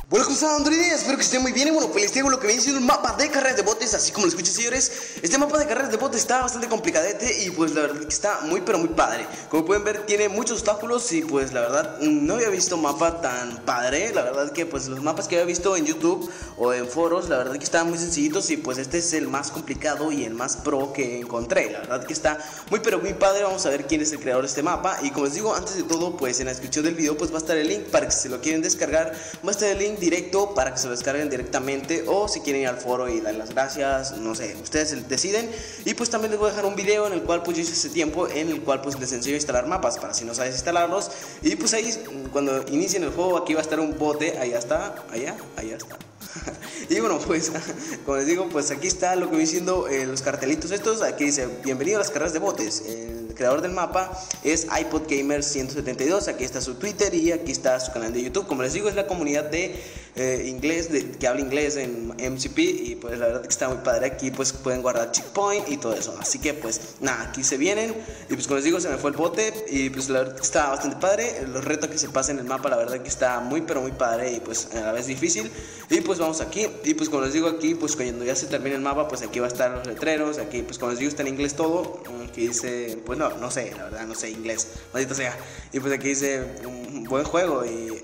Bueno, ¿cómo están, androides? Espero que estén muy bien. Y bueno, pues les traigo lo que viene siendo un mapa de carreras de botes. Así como lo escuchan, señores, este mapa de carreras de botes está bastante complicadete. Y pues la verdad que está muy pero muy padre. Como pueden ver, tiene muchos obstáculos. Y pues la verdad no había visto mapa tan padre. La verdad que pues los mapas que había visto en YouTube o en foros, la verdad que estaban muy sencillitos. Y pues este es el más complicado y el más pro que encontré. La verdad que está muy pero muy padre. Vamos a ver quién es el creador de este mapa. Y como les digo, antes de todo, pues en la descripción del video pues va a estar el link para que si lo quieren descargar. Va a estar el link directo para que se lo descarguen directamente, o si quieren ir al foro y dar las gracias, no sé, ustedes deciden. Y pues también les voy a dejar un video en el cual pues yo hice ese tiempo, en el cual pues les enseño a instalar mapas para si no sabes instalarlos. Y pues ahí cuando inicien el juego, aquí va a estar un bote, allá está, allá está. Y bueno, pues como les digo, pues aquí está lo que voy diciendo, los cartelitos estos. Aquí dice: bienvenido a las carreras de botes. El creador del mapa es iPodGamer172. Aquí está su Twitter y aquí está su canal de YouTube. Como les digo, es la comunidad de inglés, que habla inglés en MCP. Y pues la verdad que está muy padre. Aquí pues pueden guardar checkpoint y todo eso. Así que pues nada, aquí se vienen. Y pues como les digo, se me fue el bote. Y pues la verdad que está bastante padre. Los retos que se pasan en el mapa, la verdad que está muy pero muy padre. Y pues a la vez difícil. Y pues vamos aquí. Y pues como les digo, aquí pues cuando ya se termine el mapa, pues aquí va a estar los letreros. Aquí pues como les digo, está en inglés todo. Aquí dice, pues no sé, la verdad no sé inglés, maldito sea. Y pues aquí dice un buen juego y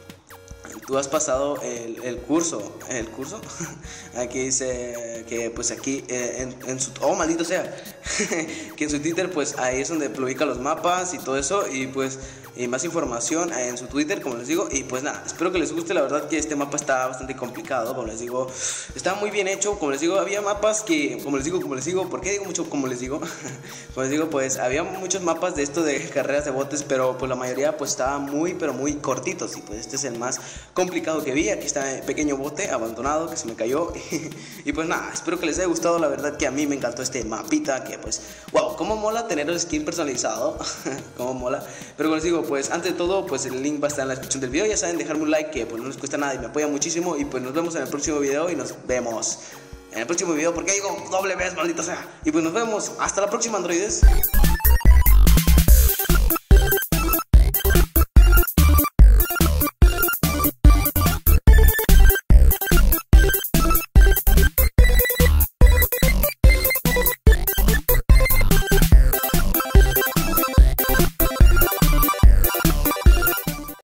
tú has pasado el curso. ¿El curso? Aquí dice que pues aquí en su... Oh, maldito sea. Que en su Twitter pues ahí es donde publica los mapas y todo eso. Y pues y más información en su Twitter, como les digo. Y pues nada, espero que les guste. La verdad que este mapa está bastante complicado, como les digo. Está muy bien hecho, como les digo. Había mapas que, como les digo, ¿por qué digo mucho como les digo? Como les digo, pues había muchos mapas de esto de carreras de botes, pero pues la mayoría pues estaba muy pero muy cortitos. Y pues este es el más complicado que vi. Aquí está el pequeño bote abandonado que se me cayó. Y pues nada, espero que les haya gustado. La verdad que a mí me encantó este mapita, que pues wow, cómo mola tener el skin personalizado. Cómo mola. Pero como les digo, pues antes de todo, pues el link va a estar en la descripción del video. Ya saben, dejarme un like, que pues no les cuesta nada y me apoya muchísimo. Y pues nos vemos en el próximo video. Y nos vemos en el próximo video, porque digo doble vez, maldito sea. Y pues nos vemos, hasta la próxima, androides.